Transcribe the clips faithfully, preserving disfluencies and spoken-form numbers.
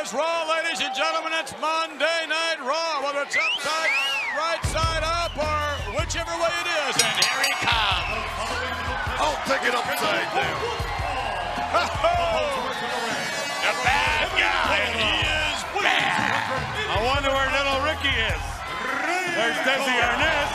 is Raw, ladies and gentlemen. It's Monday Night Raw, whether it's upside, right side up, or whichever way it is. And here he comes. I'll take it upside down. The bad guy, and he is bad. I wonder where little Ricky is. There's Desi Arnaz.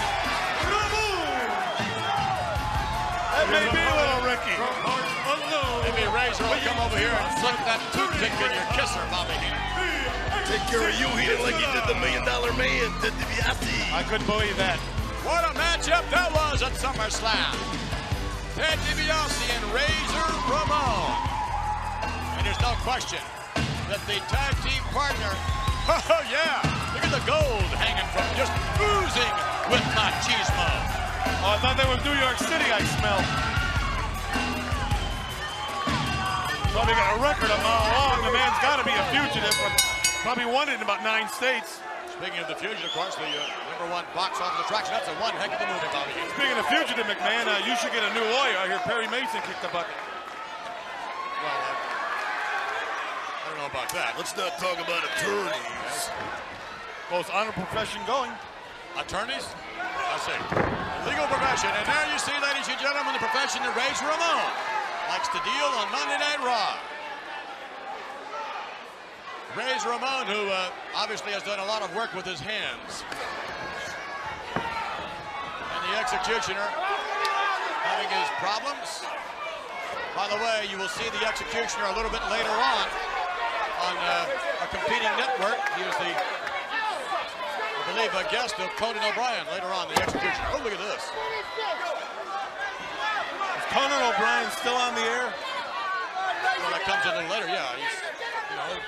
That may be little Ricky. Maybe Razor will come over here and flick that toothpick in your kisser, Bobby. Take care of you, he did like he did the Million Dollar Man, Ted DiBiase. I couldn't believe that. What a matchup that was at SummerSlam. Ted DiBiase and Razor Ramon. And there's no question that the tag team partner, oh yeah, look at the gold hanging from just oozing with machismo. Oh, I thought that was New York City I smelled. Probably got a record of how long. The man's got to be a fugitive, but probably won it in about nine states. Speaking of the fugitive, of course, the uh, number one box office attraction. That's a one heck of a movie, Bobby. Speaking of fugitive, McMahon, uh, you should get a new lawyer. I hear Perry Mason kicked the bucket. Well, uh, I don't know about that. Let's not talk about attorneys. Most honorable profession going. Attorneys? I see. Legal profession. And there you see, ladies and gentlemen, the profession that Razor Ramon likes to deal on Monday Night Raw. Razor Ramon, who uh, obviously has done a lot of work with his hands. And the Executioner having his problems. By the way, you will see the Executioner a little bit later on on uh, a competing network. He was the, I believe, a guest of Conan O'Brien later on, the Executioner. Oh, look at this. Conan O'Brien still on the air? Well, that comes a little later, yeah. He's, you know.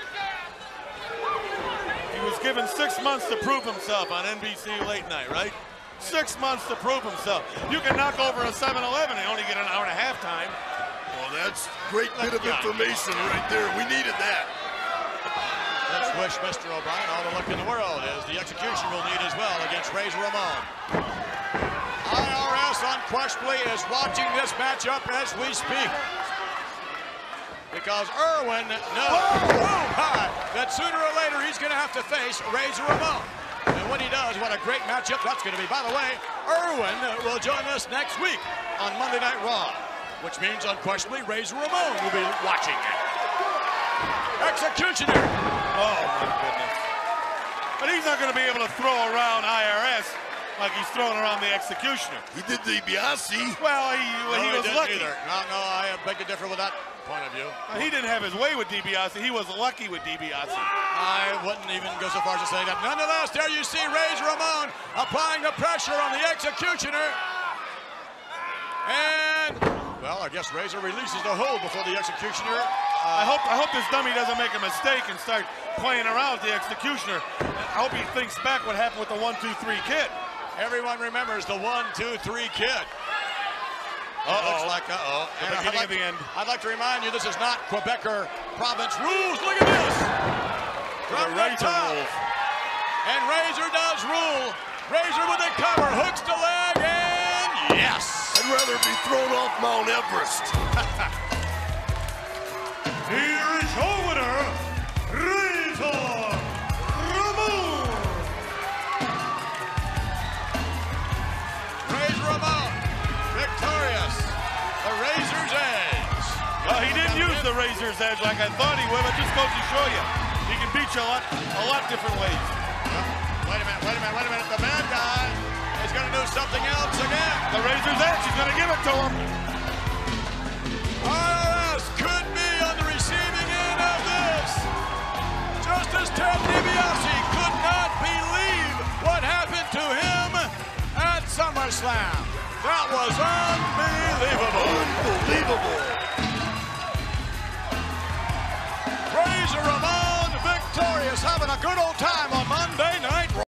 He was given six months to prove himself on N B C Late Night, right? Six months to prove himself. You can knock over a seven eleven and only get an hour and a half time. Well, that's a great bit of information right there. We needed that. Let's wish Mister O'Brien all the luck in the world, as the Execution will need as well against Razor Ramon. I R S unquestionably is watching this matchup as we speak. Because Irwin knows oh, hi, that sooner or later he's going to have to face Razor Ramon. And when he does, what a great matchup that's going to be. By the way, Irwin will join us next week on Monday Night Raw, which means unquestionably Razor Ramon will be watching it. Executioner. Oh, my goodness. But he's not going to be able to throw around I R S like he's throwing around the Executioner. He did the DiBiase. Well, he, well, no, he was he lucky. Either. No, no, I beg to differ with that point of view. Well, he didn't have his way with DiBiase. He was lucky with DiBiase. I wouldn't even go so far as to say that. Nonetheless, there you see Razor Ramon applying the pressure on the Executioner. And, well, I guess Razor releases the hold before the Executioner. Uh, I hope I hope this dummy doesn't make a mistake and start playing around with the Executioner. I hope he thinks back what happened with the one two three kid. Everyone remembers the one two three kid. Uh-oh. Looks like uh-oh. The beginning I'd like, of the end. I'd like to remind you, this is not Quebecer province rules. Look at this. From the Razor top. rules. And Razor does rule. Razor with a cover, hooks the leg, and yes. I'd rather be thrown off Mount Everest. Here is your winner, Razor Ramon. Razor Ramon, victorious. The Razor's Edge. Well, he didn't use the Razor's Edge like I thought he would, but just goes to show you. He can beat you a lot, a lot different ways. Wait a minute, wait a minute, wait a minute. The bad guy is going to do something else again. The Razor's Edge, he's going to give it to him. I R S could be on the receiving end of this. Just as Ted DiBiase could not believe what happened to him at SummerSlam. That was unbelievable.